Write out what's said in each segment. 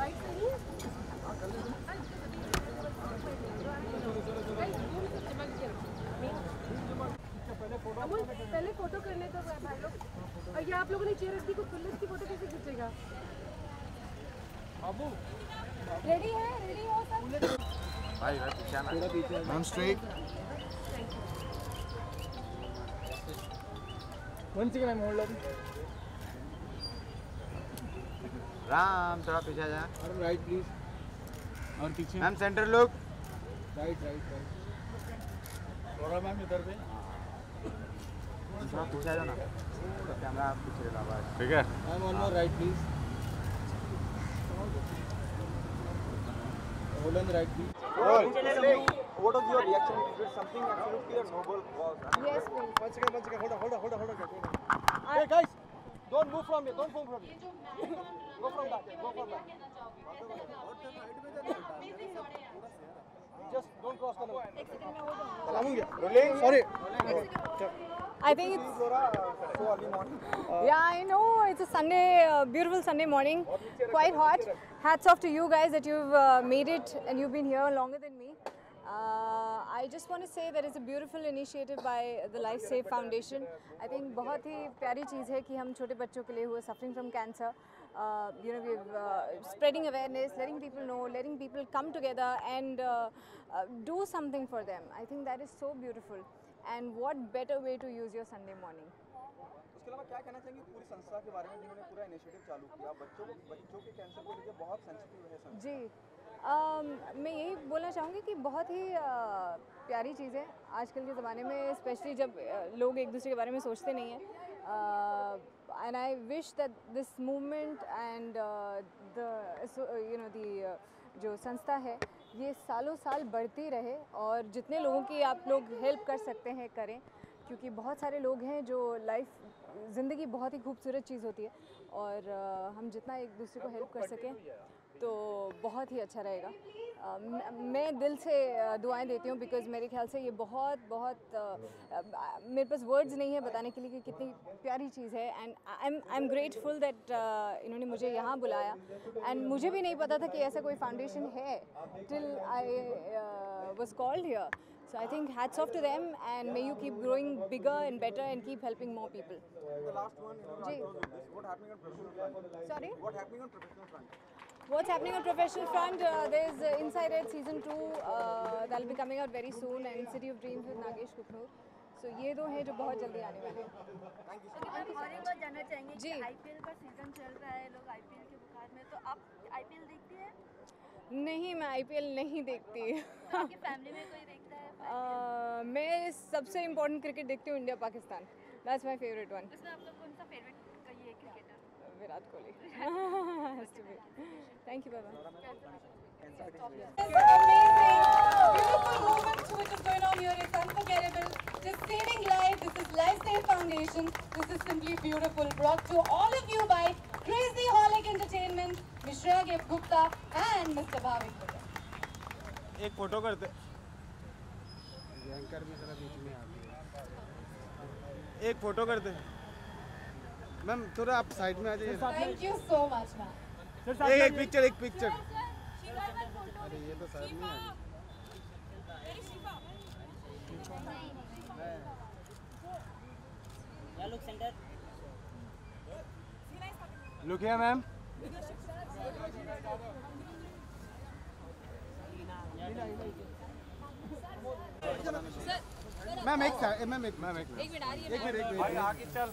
पहले फोटो करने तो भाई लोग, और ये आप लोगों ने चेयर रख दी, को पुलिस की फोटो कैसे खींचेगा? बाबू रेडी है, रेडी हो सब? भाई पीछे आना, थोड़ा पीछे ma'am straight. 1 second ma'am hold on. Ram थोड़ा पीछे जा। और राइट प्लीज, और पीछे ma'am centre look. Right right right. थोड़ा मैम इधर पे थोड़ा पीछे जाओ ना, तो कैमरा पीछे लगा हुआ है। ठीक है ma'am, one more right please, hold on right please. What was your reaction? Is it something absolutely a noble cause? Yes, please. 1 second, hold on. Hey guys, don't move from here, don't move from here. Go from back, Just don't cross the line. Rolling. Sorry. I think it's yeah, I know it's a Sunday, beautiful Sunday morning, quite hot. Hats off to you guys that you've made it and you've been here longer than me. I just want to say that it's a beautiful initiative by the Life Save Foundation. I think बहुत ही प्यारी चीज़ है कि हम छोटे बच्चों के लिए who are suffering from cancer, we're spreading awareness, letting people know, letting people come together and do something for them. I think that is so beautiful. And what better way to use your Sunday morning? उसके अलावा क्या कहना चाहेंगे पूरी संस्था के बारे में जिन्होंने पूरा इनिशिएटिव चालू किया? बच्चों के कैंसर को लेकर बहुत सेंसिटिव है संस्था। जी, मैं यही बोलना चाहूँगी कि बहुत ही प्यारी चीज़ है आजकल के ज़माने में, स्पेशली जब लोग एक दूसरे के बारे में सोचते नहीं हैं। And I wish that this movement and जो संस्था है ये सालों साल बढ़ती रहे और जितने लोगों की आप लोग हेल्प कर सकते हैं करें, क्योंकि बहुत सारे लोग हैं जो ज़िंदगी बहुत ही खूबसूरत चीज़ होती है और हम जितना एक दूसरे को हेल्प कर सकें तो बहुत ही अच्छा रहेगा। मैं दिल से दुआएं देती हूँ बिकॉज़ मेरे ख्याल से ये बहुत मेरे पास वर्ड्स नहीं है बताने के लिए कि कितनी प्यारी चीज़ है। And I am grateful that इन्होंने मुझे यहाँ बुलाया एंड मुझे भी नहीं पता था कि ऐसा कोई फाउंडेशन है till I was called here. So I think hats off to them and may you keep growing bigger and better and keep helping more people. The last one, what happening on professional front? Sorry? What happening on professional front? What's happening on professional front? There's Inside It season 2 that'll be coming out very soon and City of Dreams with Nagesh Kuknur. So ये दो हैं जो बहुत जल्दी आने वाले हैं। और एक बात जानना चाहेंगे जी। कि आईपीएल का सीजन चल रहा है, लोग आईपीएल के बुखार में, तो आप आईपीएल देखती हैं? नहीं, मैं आईपीएल नहीं देखती। आपकी फैमिली में कोई देखता है? मैं सबसे इम्पोर्टेंट क्रिकेट देखती हूँ India Pakistan, that's my favourite one. उसमें आप लोग कौन सा फेवरेट ये cricketer? Virat Kohli. Thank you बाबा। Beautiful moments which is going on here. It's unforgettable. Just saving lives. This is Life Save Foundation. This is simply beautiful. Brought to all of you by Crazy Holic Entertainment, Mishra Gupta and Mr. Bhavik Gupta. एक photo करते। Anchor भी जरा बीच में आती है। एक photo करते। Ma'am थोड़ा आप साइड में आ जाइए। Thank you so much, ma'am. एक पिक्चर। अरे ये तो सर नहीं है। Look here ma'am. मैम एक मिनट आगे चल।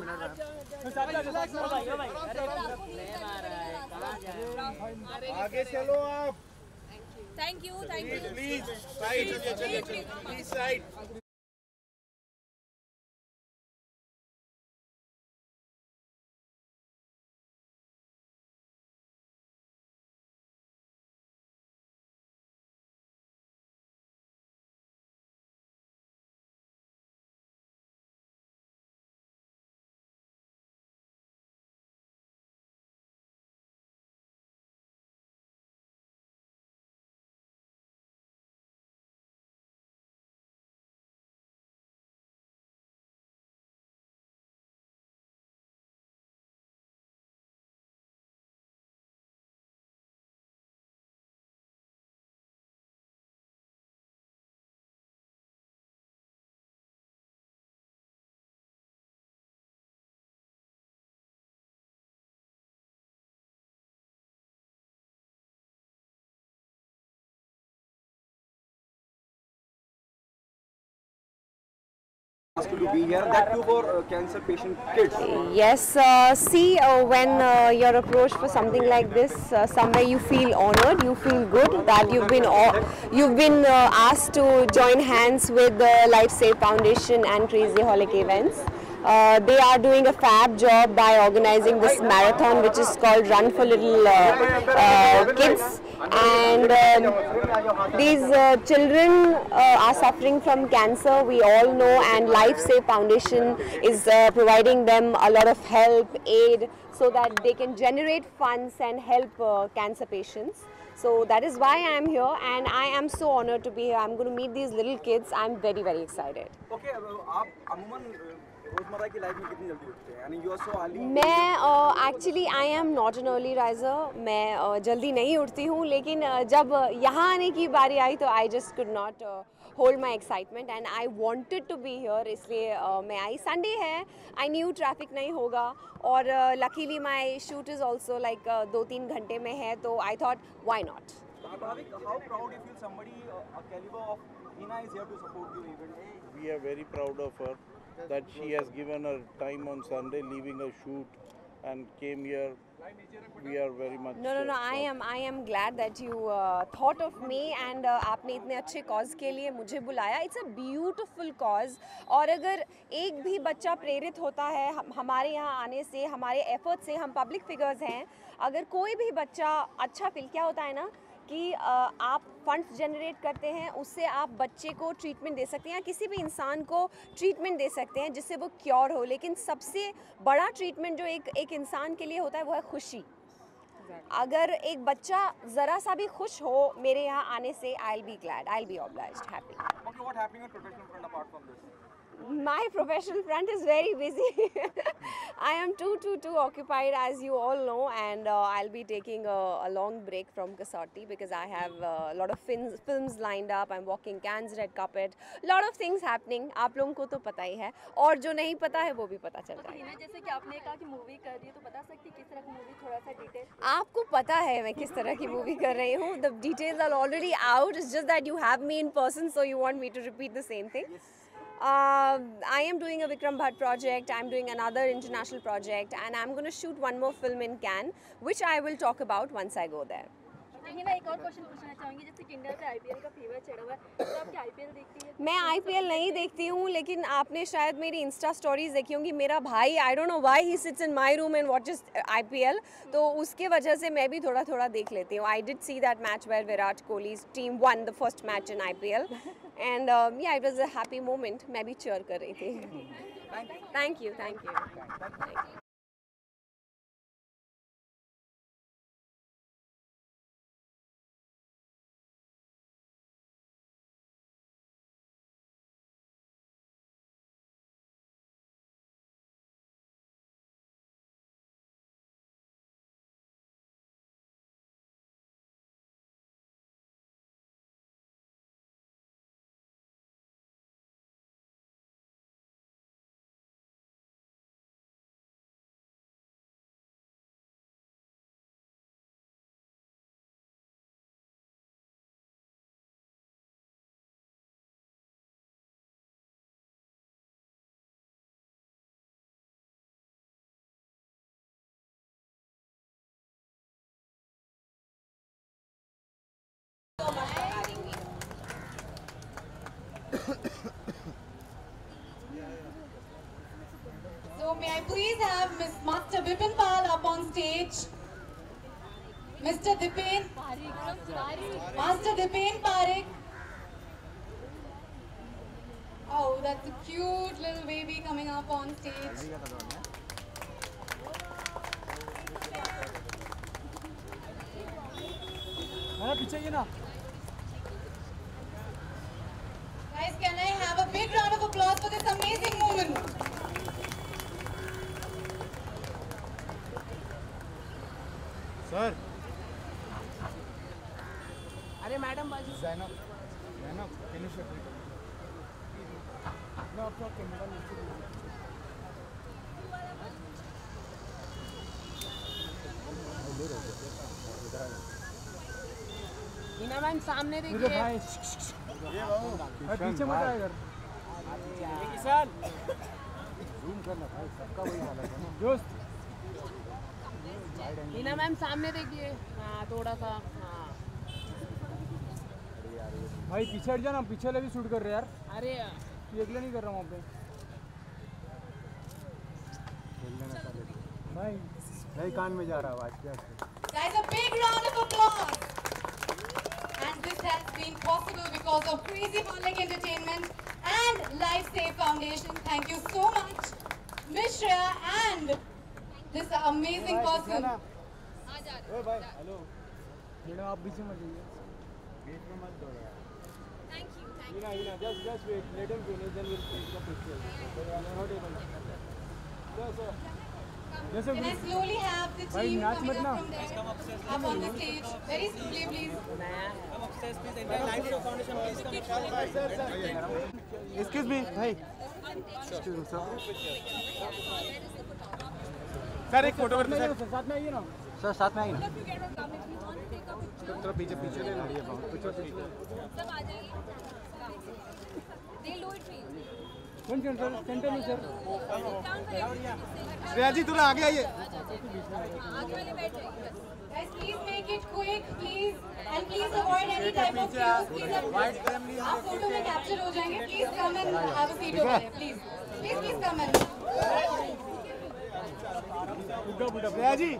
आगे चलो आप। Thank you. Please side. Asked you to be here, that too for cancer patient kids. Yes, see, when you're approached for something like this, somewhere you feel honored, you feel good that you've been asked to join hands with the Life Save Foundation and Crazy Holic Events. They are doing a fab job by organizing this marathon, which is called Run for Little Kids. And these children are suffering from cancer, we all know, and Life Save Foundation is providing them a lot of help, aid, so that they can generate funds and help cancer patients. So that is why I am here, and I am so honored to be here. I'm going to meet these little kids. I'm very, very excited. Okay, आप अमूमन रोजमर्रा की life में कितनी जल्दी उठते हैं? यानी you are so early. मैं actually I am not an early riser. मैं जल्दी नहीं उठती हूँ, लेकिन जब यहाँ आने की बारी आई तो I just could not hold my excitement and I wanted to be here, इसलिए मैं आई. संडे है, आई न्यू ट्रैफिक नहीं होगा, और luckily my shoot is also like 2-3 घंटे में है, तो I thought why not. How proud you feel somebody a caliber of Hina is here to support your event? We are very proud of her that she has given her time on Sunday, leaving her shoot and came here. We are very much No, I am glad that you thought of me and आपने इतने अच्छे cause के लिए मुझे बुलाया. It's a beautiful cause, और अगर एक भी बच्चा प्रेरित होता है हमारे यहाँ आने से, हमारे efforts से, हम public figures हैं, अगर कोई भी बच्चा अच्छा फील, क्या होता है ना कि आप फंड्स जनरेट करते हैं, उससे आप बच्चे को ट्रीटमेंट दे सकते हैं या किसी भी इंसान को ट्रीटमेंट दे सकते हैं जिससे वो क्योर हो. लेकिन सबसे बड़ा ट्रीटमेंट जो एक इंसान के लिए होता है वो है खुशी. अगर एक बच्चा ज़रा सा भी खुश हो मेरे यहाँ आने से, I will be glad, I will be obliged, happy. Okay, what happening on professional front apart from this? My professional front is very busy. I am too occupied, as you all know, and I'll be taking a long break from Kasauti because I have a lot of films lined up. I'm walking Cannes red carpet. Lot of things happening. आप लोगों को तो पता ही है, और जो नहीं पता है वो भी पता चल जाएगा. जैसे कि आपने कहा कि मूवी कर रही है, तो बता सकती किस तरह की मूवी, थोड़ा सा डिटेल. आपको पता है मैं किस तरह की मूवी कर रही हूँ. The details are already out. It's just that you have me in person, so you want me to repeat the same thing. Yes. I am doing a Vikram Bhatt project, I'm doing another international project, and I'm going to shoot one more film in Cannes, which I will talk about once I go there. Hina, एक और question पूछना चाहूँगी. जैसे Tinder पे IPL का fever चढ़ा हुआ है, तो आप क्या आईपीएल देखती है? मैं आईपीएल नहीं देखती हूँ, लेकिन आपने शायद मेरी इंस्टा स्टोरीज देखी होंगी. मेरा भाई, I don't know why he sits in my room and watches IPL, तो उसके वजह से मैं भी थोड़ा देख लेती हूँ. I did see that match where Virat Kohli's team won the first match in IPL, and yeah it was a happy moment. मैं भी चीयर कर रही थी. Thank you. So may I please have Master Vipin Pal up on stage? Mr. Dipin. Master Dipin Parekh. Oh, that's a cute little baby coming up on stage. Guys, can I have a big round of applause for this amazing woman? Sir. अरे madam बाजू. Zainab, can you show me? No, आपका camera नीचे. Hina ma'am सामने देखिए. ये बाबू, पीछे मत आ इधर. लीना मैम सामने देखिए, हाँ थोड़ा सा, हाँ भाई पीछे हट जाना, पीछे वाले भी शूट कर रहे यार। अरे ये अगले नहीं कर रहा हूँ वहाँ पे। भाई भाई कान में जा रहा आवाज क्या? Guys, a big round of applause. And this has been possible because of Crazy Holic Entertainment and LifeSave Foundation. Thank you so much, Mishra, and this amazing person. ओए भाई हेलो मैडम आप बीच में जाइए, बीच में मत दौड़ो यार। Thank you. Ina, just wait, let him finish, then we'll take the picture. Not able. Sir. Can I slowly have the team coming up from there, up on the stage? Very slowly, please. Excuse me, भाई। Excuse me, sir. Sir एक photo करते हैं। साथ में आइए ना। Sir साथ में आइए ना। थोड़ा पीछे ले लीजिए बाहर। पीछे। सब आ जाइए। They'll do it for you. कौन सर? सेंटर में सर। श्रेया जी थोड़ा आगे आइए। आगे वाले बैठ जाइए। Guys, please make it quick, please, and please avoid any type of queues. Please, आप फोटो में कैप्चर हो जाएंगे. Please come and have a seat over there, please. Please come and. Shreya ji.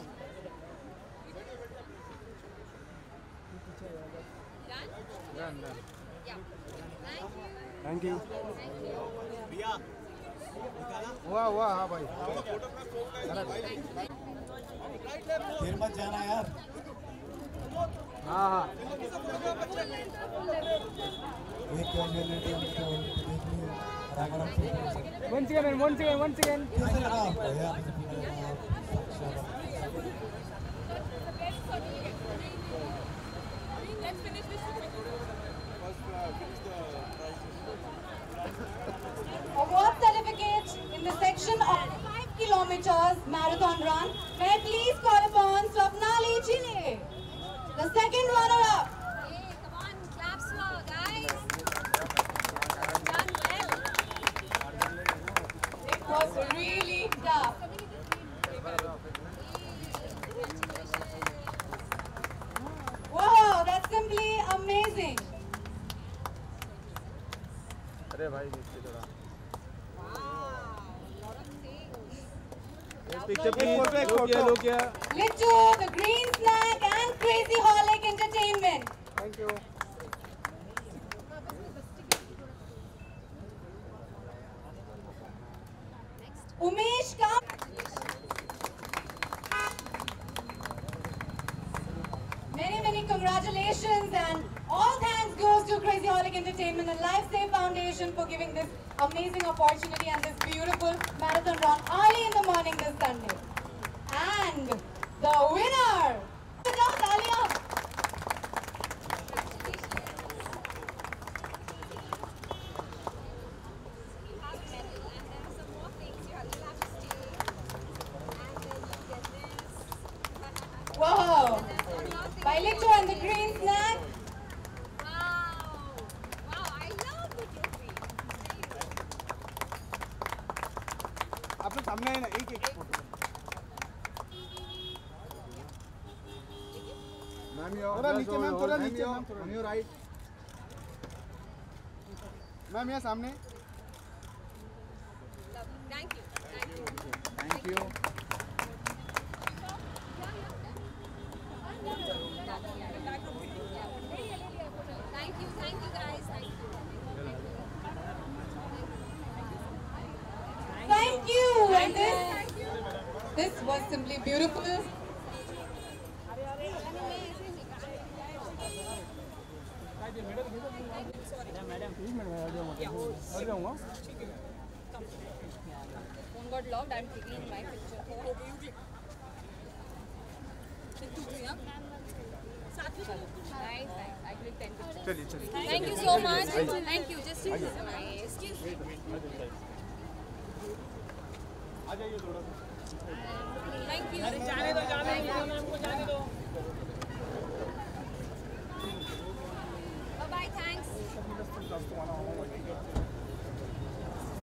Thank you. वाह वाह हाँ भाई। फिर मत जाना यार। हाँ हाँ। एक कैजुअलिटी हमको देख लिया, आराम से। Once again. Let's finish this. Award certificate in the section of 5 kilometers marathon run. May I please call upon Swapnali Chile, the second runner-up. Hey, come on, claps for guys. Done well. It was really tough. Wow, that's simply amazing. अरे भाई नीचे थोड़ा। Picture please. लोग क्या? Littu, the Green Snack, and Crazy Holic Entertainment. Thank you. Umesh, come. Many congratulations, and all thanks goes to Crazy Holic Entertainment and LifeSave Foundation for giving this amazing opportunity and this beautiful marathon run early in the morning this Sunday. And the winner! Talia. Whoa! By Littu and the Green Snack. Wow, I love the trophy. आप लोग सामने आए ना, एक photo. Ma'am थोड़ा नीचे, ma'am थोड़ा नीचे, ma'am on your right. Ma'am यहाँ सामने। Thank you. Thank you. Thank you guys. Thank you. And this was simply beautiful. Phone got locked. I'm taking my picture. Nice. I click 10 pictures. Thank you so much. Thank you. Just nice. Thank you.